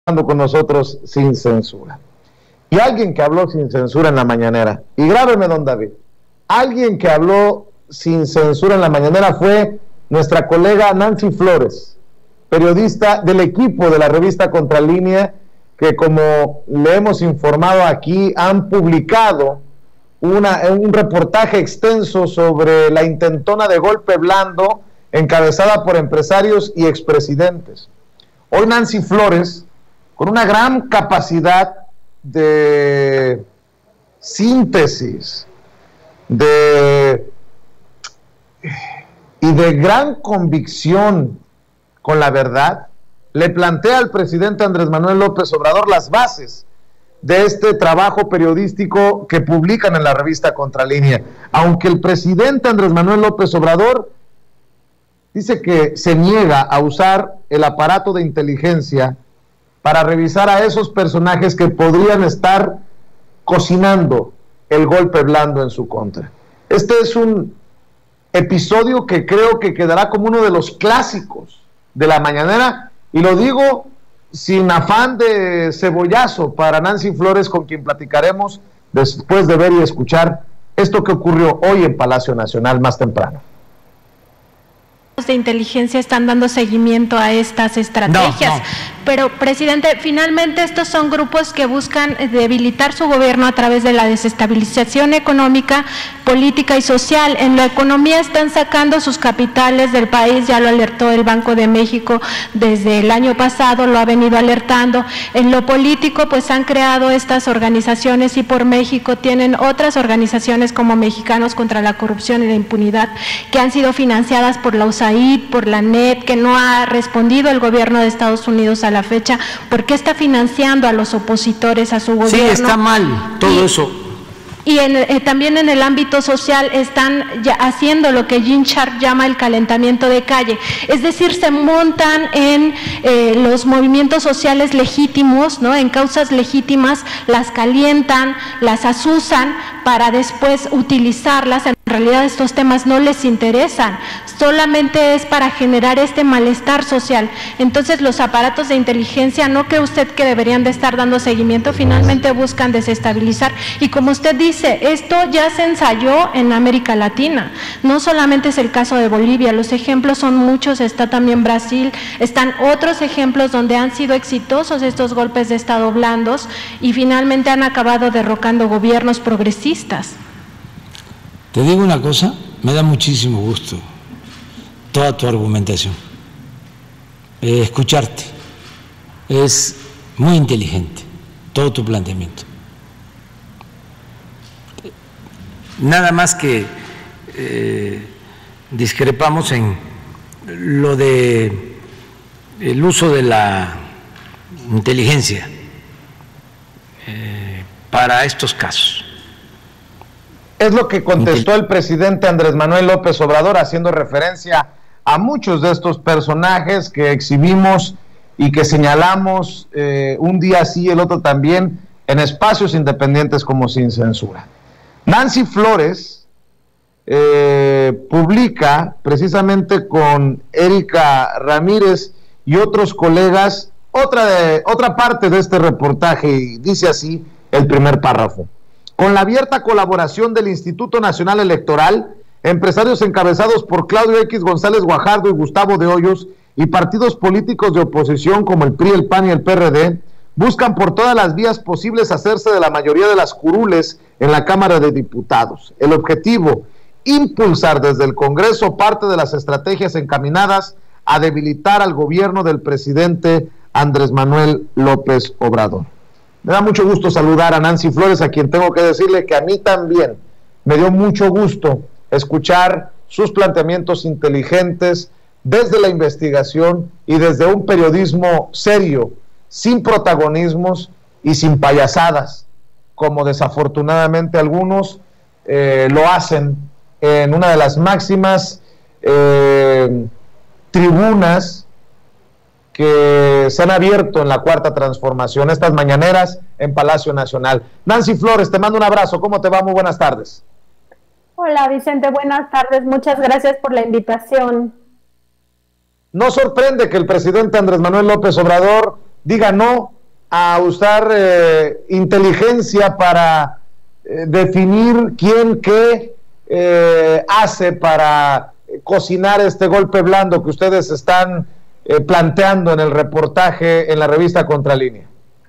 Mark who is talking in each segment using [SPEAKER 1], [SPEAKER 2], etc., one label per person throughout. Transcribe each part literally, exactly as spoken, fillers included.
[SPEAKER 1] con nosotros sin censura. Y alguien que habló sin censura en la mañanera, y grábeme, don David, alguien que habló sin censura en la mañanera fue nuestra colega Nancy Flores, periodista del equipo de la revista Contralínea, que, como le hemos informado aquí, han publicado una, un reportaje extenso sobre la intentona de golpe blando encabezada por empresarios y expresidentes. Hoy Nancy Flores, con una gran capacidad de síntesis de, y de gran convicción con la verdad, le plantea al presidente Andrés Manuel López Obrador las bases de este trabajo periodístico que publican en la revista Contralínea. Aunque el presidente Andrés Manuel López Obrador dice que se niega a usar el aparato de inteligencia para revisar a esos personajes que podrían estar cocinando el golpe blando en su contra. Este es un episodio que creo que quedará como uno de los clásicos de la mañanera, y lo digo sin afán de cebollazo para Nancy Flores, con quien platicaremos después de ver y escuchar esto que ocurrió hoy en Palacio Nacional más temprano.
[SPEAKER 2] De inteligencia están dando seguimiento a estas estrategias. No, no. Pero, presidente, finalmente estos son grupos que buscan debilitar su gobierno a través de la desestabilización económica, política y social. En la economía están sacando sus capitales del país, ya lo alertó el Banco de México desde el año pasado, lo ha venido alertando. En lo político, pues han creado estas organizaciones, y por México tienen otras organizaciones como Mexicanos contra la Corrupción y la Impunidad, que han sido financiadas por la U S A I D, por la N E T, que no ha respondido el gobierno de Estados Unidos a la fecha. ¿Por qué está financiando a los opositores a su gobierno?
[SPEAKER 3] Sí, está mal todo y, eso.
[SPEAKER 2] Y en, eh, también en el ámbito social están ya haciendo lo que Gene Sharp llama el calentamiento de calle, es decir, se montan en eh, los movimientos sociales legítimos, ¿no? En causas legítimas, las calientan, las asusan para después utilizarlas. En realidad estos temas no les interesan, solamente es para generar este malestar social. Entonces los aparatos de inteligencia, ¿no cree usted que deberían de estar dando seguimiento? Finalmente buscan desestabilizar, y como usted dice, esto ya se ensayó en América Latina, no solamente es el caso de Bolivia, los ejemplos son muchos, está también Brasil, están otros ejemplos donde han sido exitosos estos golpes de Estado blandos y finalmente han acabado derrocando gobiernos progresistas.
[SPEAKER 3] Te digo una cosa, me da muchísimo gusto toda tu argumentación, eh, escucharte, es muy inteligente todo tu planteamiento. Nada más que eh, discrepamos en lo de el uso de la inteligencia eh, para estos casos.
[SPEAKER 1] Es lo que contestó el presidente Andrés Manuel López Obrador, haciendo referencia a muchos de estos personajes que exhibimos y que señalamos eh, un día sí y el otro también en espacios independientes como Sin Censura. Nancy Flores eh, publica precisamente con Erika Ramírez y otros colegas otra, de, otra parte de este reportaje, y dice así el primer párrafo. Con la abierta colaboración del Instituto Nacional Electoral, empresarios encabezados por Claudio X González Guajardo y Gustavo de Hoyos, y partidos políticos de oposición como el P R I, el P A N y el P R D, buscan por todas las vías posibles hacerse de la mayoría de las curules en la Cámara de Diputados. El objetivo, impulsar desde el Congreso parte de las estrategias encaminadas a debilitar al gobierno del presidente Andrés Manuel López Obrador. Me da mucho gusto saludar a Nancy Flores, a quien tengo que decirle que a mí también me dio mucho gusto escuchar sus planteamientos inteligentes desde la investigación y desde un periodismo serio, sin protagonismos y sin payasadas, como desafortunadamente algunos eh, lo hacen en una de las máximas eh, tribunas que se han abierto en la Cuarta Transformación, estas mañaneras en Palacio Nacional. Nancy Flores, te mando un abrazo. ¿Cómo te va? Muy buenas tardes.
[SPEAKER 4] Hola Vicente, buenas tardes. Muchas gracias por la invitación.
[SPEAKER 1] No sorprende que el presidente Andrés Manuel López Obrador diga no a usar eh, inteligencia para eh, definir quién qué eh, hace para cocinar este golpe blando que ustedes están eh, planteando en el reportaje en la revista Contralínea.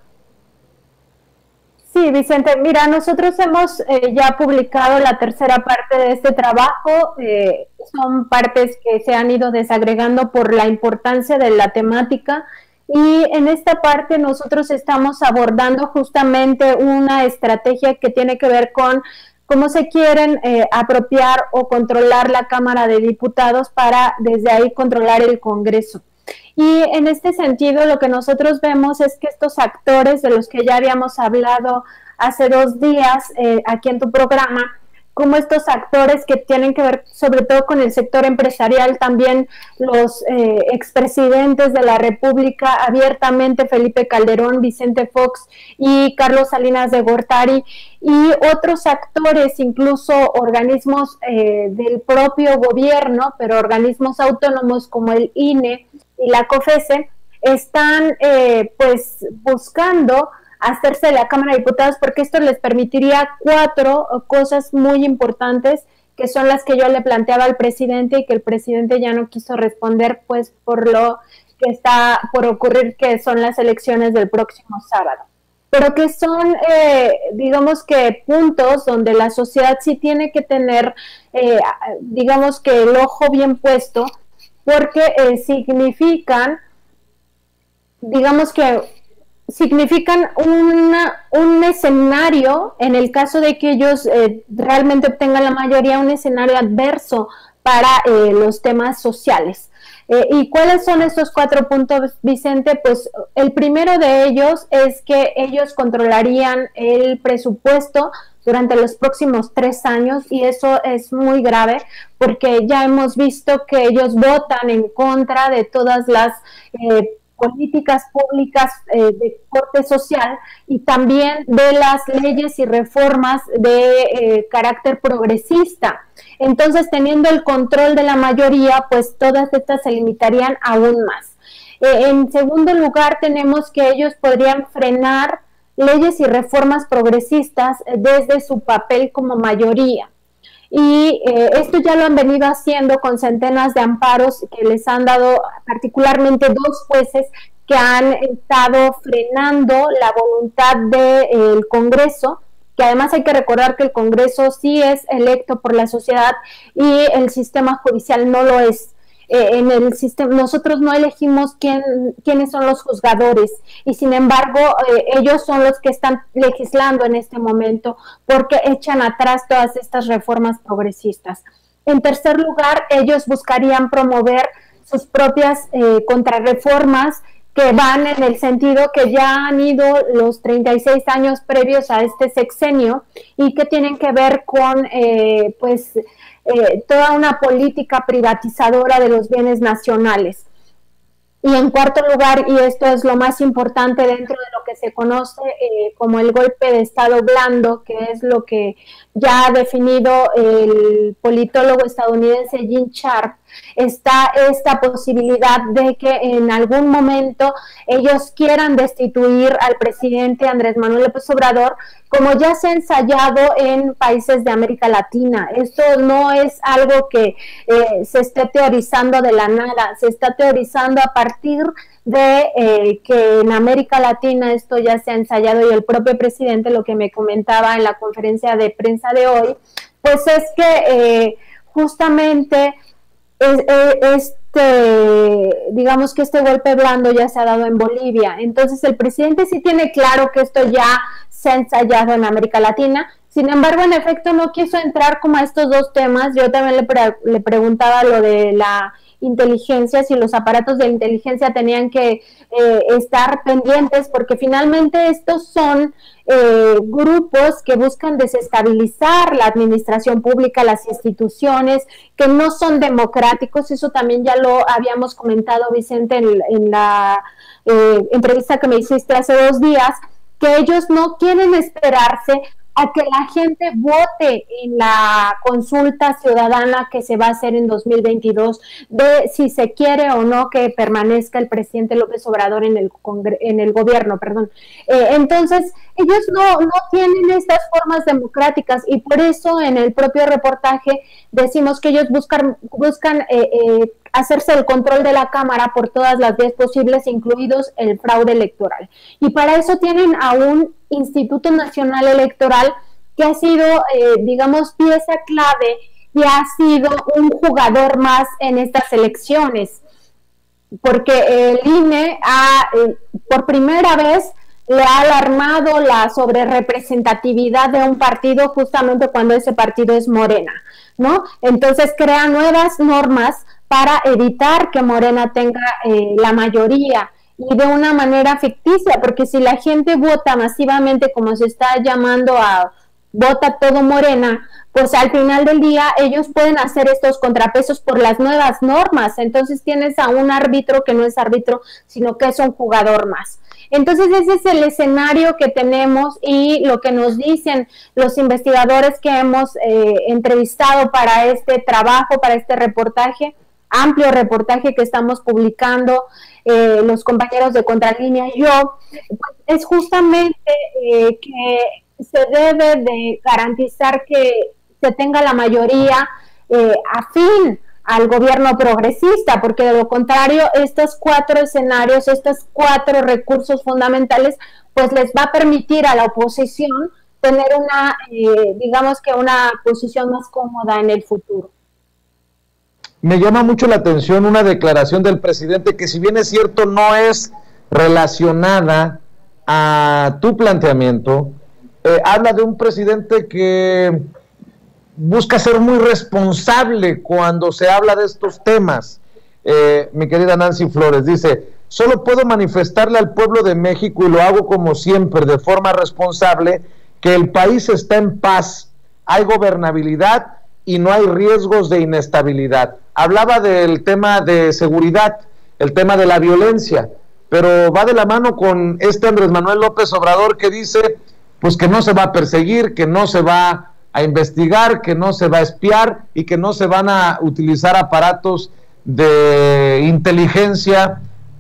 [SPEAKER 4] Sí, Vicente, mira, nosotros hemos eh, ya publicado la tercera parte de este trabajo, eh, son partes que se han ido desagregando por la importancia de la temática, y en esta parte nosotros estamos abordando justamente una estrategia que tiene que ver con cómo se quieren eh, apropiar o controlar la Cámara de Diputados para desde ahí controlar el Congreso. Y en este sentido lo que nosotros vemos es que estos actores de los que ya habíamos hablado hace dos días eh, aquí en tu programa, como estos actores que tienen que ver sobre todo con el sector empresarial, también los eh, expresidentes de la República abiertamente, Felipe Calderón, Vicente Fox y Carlos Salinas de Gortari, y otros actores, incluso organismos eh, del propio gobierno, pero organismos autónomos como el I N E y la COFESE, están eh, pues buscando hacerse de la Cámara de Diputados, porque esto les permitiría cuatro cosas muy importantes, que son las que yo le planteaba al presidente y que el presidente ya no quiso responder, pues por lo que está por ocurrir, que son las elecciones del próximo sábado. Pero que son, eh, digamos que puntos donde la sociedad sí tiene que tener, eh, digamos que el ojo bien puesto, porque eh, significan, digamos que significan una, un escenario, en el caso de que ellos eh, realmente obtengan la mayoría, un escenario adverso para eh, los temas sociales. Eh, ¿Y cuáles son estos cuatro puntos, Vicente? Pues el primero de ellos es que ellos controlarían el presupuesto durante los próximos tres años, y eso es muy grave porque ya hemos visto que ellos votan en contra de todas las eh, políticas públicas eh, de corte social, y también de las leyes y reformas de eh, carácter progresista. Entonces, teniendo el control de la mayoría, pues todas estas se limitarían aún más. Eh, en segundo lugar, tenemos que ellos podrían frenar leyes y reformas progresistas desde su papel como mayoría. Y eh, esto ya lo han venido haciendo con centenas de amparos que les han dado particularmente dos jueces que han estado frenando la voluntad del eh, Congreso, que además hay que recordar que el Congreso sí es electo por la sociedad y el sistema judicial no lo es. Eh, en el sistema, nosotros no elegimos quién, quiénes son los juzgadores, y sin embargo eh, ellos son los que están legislando en este momento, porque echan atrás todas estas reformas progresistas. En tercer lugar, ellos buscarían promover sus propias eh, contrarreformas, que van en el sentido que ya han ido los treinta y seis años previos a este sexenio, y que tienen que ver con eh, pues Eh, toda una política privatizadora de los bienes nacionales. Y en cuarto lugar, y esto es lo más importante dentro de lo que se conoce eh, como el golpe de Estado blando, que es lo que ya ha definido el politólogo estadounidense Gene Sharp, está esta posibilidad de que en algún momento ellos quieran destituir al presidente Andrés Manuel López Obrador, como ya se ha ensayado en países de América Latina. Esto no es algo que eh, se esté teorizando de la nada, se está teorizando a partir de eh, que en América Latina esto ya se ha ensayado, y el propio presidente lo que me comentaba en la conferencia de prensa de hoy, pues es que eh, justamente es, es, este, digamos que este golpe blando ya se ha dado en Bolivia. Entonces el presidente sí tiene claro que esto ya se ha ensayado en América Latina. Sin embargo, en efecto, no quiso entrar como a estos dos temas. Yo también le, pre le preguntaba lo de la inteligencia, si los aparatos de inteligencia tenían que eh, estar pendientes, porque finalmente estos son eh, grupos que buscan desestabilizar la administración pública, las instituciones, que no son democráticos. Eso también ya lo habíamos comentado, Vicente, en, en la eh, entrevista que me hiciste hace dos días, que ellos no quieren esperarse a que la gente vote en la consulta ciudadana que se va a hacer en dos mil veintidós de si se quiere o no que permanezca el presidente López Obrador en el congre en el gobierno, perdón. Eh, entonces, ellos no, no tienen estas formas democráticas y por eso en el propio reportaje decimos que ellos buscan, buscan eh, eh, hacerse el control de la Cámara por todas las vías posibles, incluidos el fraude electoral. Y para eso tienen a un Instituto Nacional Electoral que ha sido, eh, digamos, pieza clave y ha sido un jugador más en estas elecciones, porque el I N E ha, eh, por primera vez le ha alarmado la sobrerepresentatividad de un partido justamente cuando ese partido es Morena, ¿no? Entonces crea nuevas normas para evitar que Morena tenga eh, la mayoría y de una manera ficticia, porque si la gente vota masivamente como se está llamando a vota todo Morena, pues al final del día ellos pueden hacer estos contrapesos por las nuevas normas, entonces tienes a un árbitro que no es árbitro, sino que es un jugador más. Entonces ese es el escenario que tenemos y lo que nos dicen los investigadores que hemos eh, entrevistado para este trabajo, para este reportaje, amplio reportaje que estamos publicando eh, los compañeros de Contralínea y yo, pues es justamente eh, que se debe de garantizar que se tenga la mayoría eh, afín al gobierno progresista, porque de lo contrario estos cuatro escenarios, estos cuatro recursos fundamentales, pues les va a permitir a la oposición tener una, eh, digamos que una posición más cómoda en el futuro.
[SPEAKER 1] Me llama mucho la atención una declaración del presidente que, si bien es cierto, no es relacionada a tu planteamiento, eh, habla de un presidente que busca ser muy responsable cuando se habla de estos temas. Eh, mi querida Nancy Flores dice: solo puedo manifestarle al pueblo de México, y lo hago como siempre, de forma responsable, que el país está en paz, hay gobernabilidad y no hay riesgos de inestabilidad. Hablaba del tema de seguridad, el tema de la violencia, pero va de la mano con este Andrés Manuel López Obrador que dice pues que no se va a perseguir, que no se va a investigar, que no se va a espiar y que no se van a utilizar aparatos de inteligencia,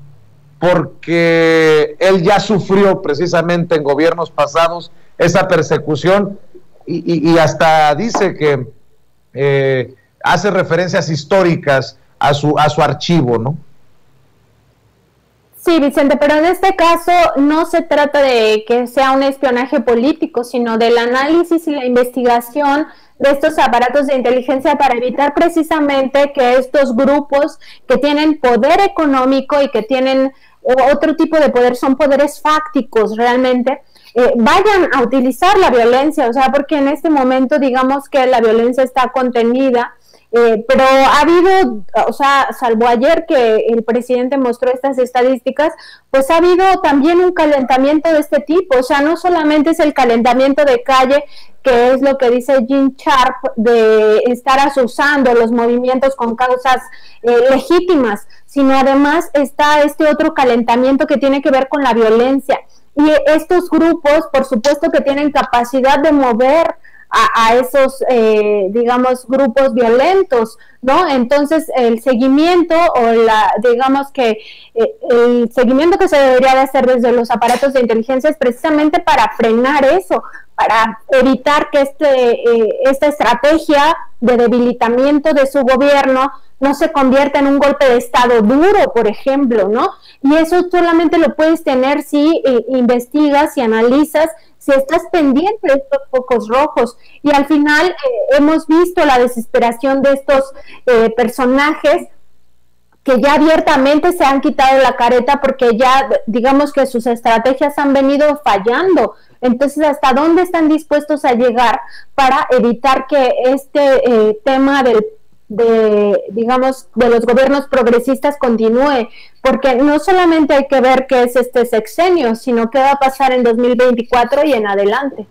[SPEAKER 1] porque él ya sufrió precisamente en gobiernos pasados esa persecución y, y, y hasta dice que eh, hace referencias históricas a su, a su archivo, ¿no?
[SPEAKER 4] Sí, Vicente, pero en este caso no se trata de que sea un espionaje político, sino del análisis y la investigación de estos aparatos de inteligencia para evitar precisamente que estos grupos que tienen poder económico y que tienen otro tipo de poder, son poderes fácticos realmente, eh, vayan a utilizar la violencia, o sea, porque en este momento digamos que la violencia está contenida. Eh, pero ha habido, o sea, salvo ayer que el presidente mostró estas estadísticas, pues ha habido también un calentamiento de este tipo, o sea, no solamente es el calentamiento de calle, que es lo que dice Gene Sharp, de estar asusando los movimientos con causas eh, legítimas, sino además está este otro calentamiento que tiene que ver con la violencia. Y estos grupos, por supuesto que tienen capacidad de mover A, a esos, eh, digamos, grupos violentos, ¿no? Entonces, el seguimiento o la, digamos que eh, el seguimiento que se debería de hacer desde los aparatos de inteligencia es precisamente para frenar eso, para evitar que este, eh, esta estrategia de debilitamiento de su gobierno no se convierta en un golpe de Estado duro, por ejemplo, ¿no? Y eso solamente lo puedes tener si eh, investigas y analizas, si estás pendiente de estos focos rojos. Y al final eh, hemos visto la desesperación de estos eh, personajes que ya abiertamente se han quitado la careta porque ya digamos que sus estrategias han venido fallando. Entonces, ¿hasta dónde están dispuestos a llegar para evitar que este eh, tema del de, digamos, de los gobiernos progresistas continúe? Porque no solamente hay que ver qué es este sexenio, sino qué va a pasar en dos mil veinticuatro y en adelante.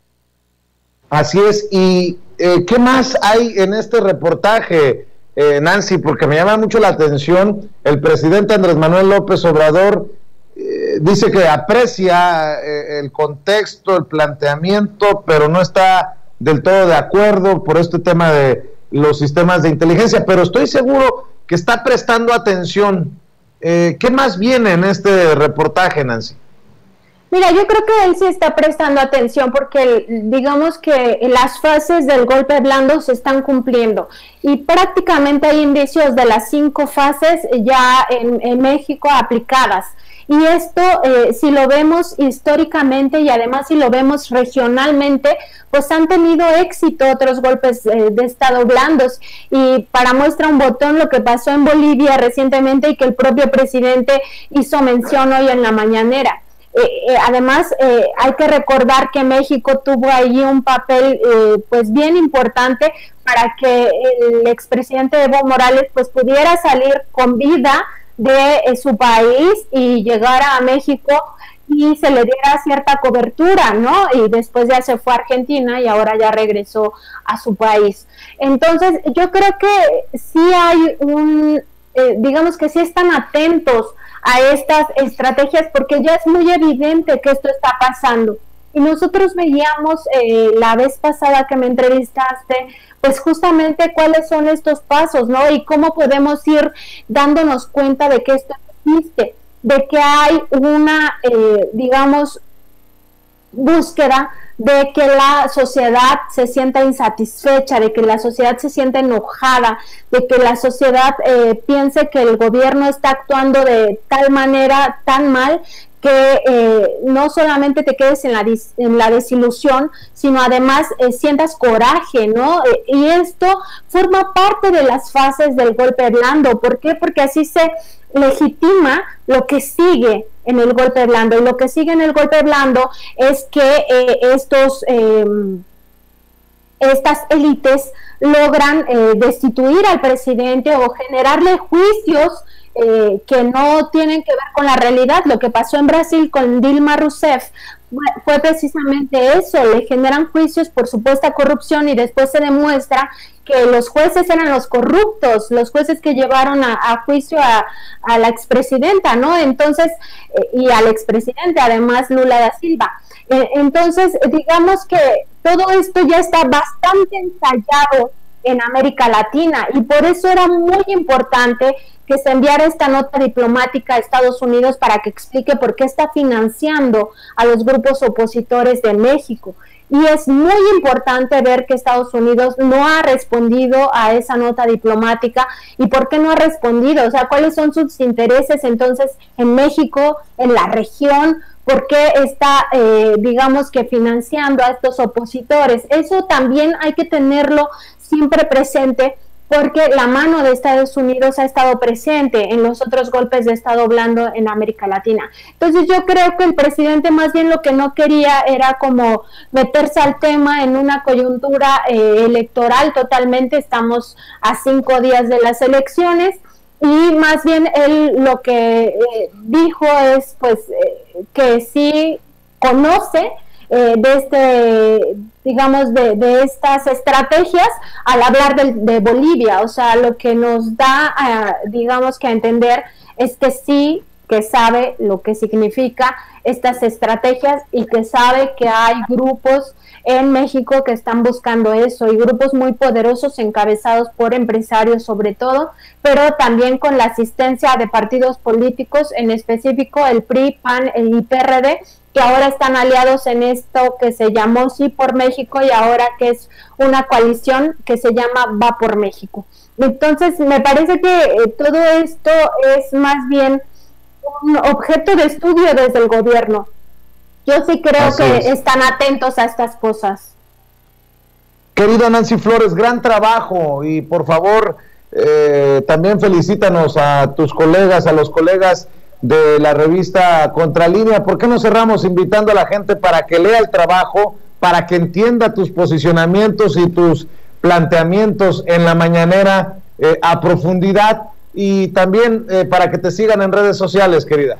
[SPEAKER 1] Así es. ¿Y eh, qué más hay en este reportaje, eh, Nancy? Porque me llama mucho la atención, el presidente Andrés Manuel López Obrador eh, eh, dice que aprecia eh, el contexto, el planteamiento, pero no está del todo de acuerdo por este tema de los sistemas de inteligencia, pero estoy seguro que está prestando atención. Eh, ¿Qué más viene en este reportaje, Nancy?
[SPEAKER 4] Mira, yo creo que él sí está prestando atención porque digamos que las fases del golpe blando se están cumpliendo y prácticamente hay indicios de las cinco fases ya en, en México aplicadas. Y esto, eh, si lo vemos históricamente y además si lo vemos regionalmente, pues han tenido éxito otros golpes eh, de Estado blandos. Y para muestra un botón lo que pasó en Bolivia recientemente y que el propio presidente hizo mención hoy en la mañanera. Eh, eh, además, eh, hay que recordar que México tuvo ahí un papel eh, pues bien importante para que el expresidente Evo Morales pues pudiera salir con vida de eh, su país y llegara a México y se le diera cierta cobertura, ¿no? Y después ya se fue a Argentina y ahora ya regresó a su país. Entonces, yo creo que sí hay un, eh, digamos que sí están atentos a estas estrategias porque ya es muy evidente que esto está pasando. Y nosotros veíamos eh, la vez pasada que me entrevistaste, pues justamente cuáles son estos pasos, ¿no? Y cómo podemos ir dándonos cuenta de que esto existe, de que hay una, eh, digamos, búsqueda de que la sociedad se sienta insatisfecha, de que la sociedad se sienta enojada, de que la sociedad eh, piense que el gobierno está actuando de tal manera tan mal que eh, no solamente te quedes en la, dis, en la desilusión, sino además eh, sientas coraje, ¿no? Eh, y esto forma parte de las fases del golpe blando. ¿Por qué? Porque así se legitima lo que sigue en el golpe blando. Y lo que sigue en el golpe blando es que eh, estos... Eh, estas élites logran eh, destituir al presidente o generarle juicios eh, que no tienen que ver con la realidad. Lo que pasó en Brasil con Dilma Rousseff fue precisamente eso, le generan juicios por supuesta corrupción y después se demuestra que los jueces eran los corruptos, los jueces que llevaron a, a juicio a, a la expresidenta, ¿no? Entonces, eh, y al expresidente, además Lula da Silva. Eh, entonces, digamos que todo esto ya está bastante ensayado en América Latina y por eso era muy importante que se enviara esta nota diplomática a Estados Unidos para que explique por qué está financiando a los grupos opositores de México. Y es muy importante ver que Estados Unidos no ha respondido a esa nota diplomática. ¿Y por qué no ha respondido? O sea, ¿cuáles son sus intereses entonces en México, en la región? ¿Por qué está, eh, digamos que financiando a estos opositores? Eso también hay que tenerlo siempre presente, porque la mano de Estados Unidos ha estado presente en los otros golpes de Estado blando en América Latina. Entonces yo creo que el presidente más bien lo que no quería era como meterse al tema en una coyuntura eh, electoral totalmente. Estamos a cinco días de las elecciones y más bien él lo que eh, dijo es pues eh, que sí conoce eh, de este digamos, de, de estas estrategias al hablar de, de Bolivia. O sea, lo que nos da, uh, digamos, que a entender es que sí, que sabe lo que significa estas estrategias y que sabe que hay grupos en México que están buscando eso, y grupos muy poderosos encabezados por empresarios sobre todo, pero también con la asistencia de partidos políticos, en específico el P R I, P A N y P R D, que ahora están aliados en esto que se llamó Sí por México y ahora que es una coalición que se llama Va por México. Entonces me parece que eh, todo esto es más bien un objeto de estudio desde el gobierno. Yo sí creo Así que es. Están atentos a estas cosas.
[SPEAKER 1] Querida Nancy Flores, gran trabajo, y por favor eh, también felicítanos a tus colegas, a los colegas de la revista Contralínea. ¿Por qué no cerramos invitando a la gente para que lea el trabajo, para que entienda tus posicionamientos y tus planteamientos en la mañanera eh, a profundidad, y también eh, para que te sigan en redes sociales, querida?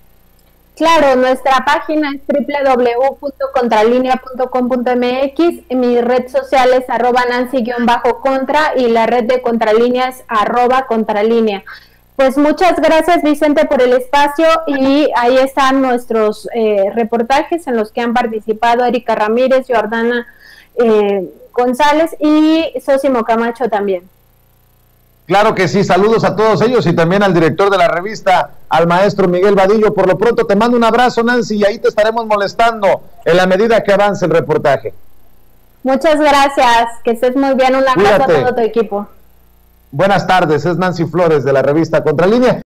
[SPEAKER 4] Claro, nuestra página es doble u doble u doble u punto contralinea punto com punto m x, mi red social es arroba Nancy-contra y la red de Contralínea es arroba Contralínea. Pues muchas gracias, Vicente, por el espacio, y ahí están nuestros eh, reportajes en los que han participado Erika Ramírez, Jordana eh, González y Sosimo Camacho también.
[SPEAKER 1] Claro que sí, saludos a todos ellos y también al director de la revista, al maestro Miguel Vadillo. Por lo pronto te mando un abrazo, Nancy, y ahí te estaremos molestando en la medida que avance el reportaje.
[SPEAKER 4] Muchas gracias, que estés muy bien, un abrazo a todo tu equipo.
[SPEAKER 1] Buenas tardes, es Nancy Flores de la revista Contralínea.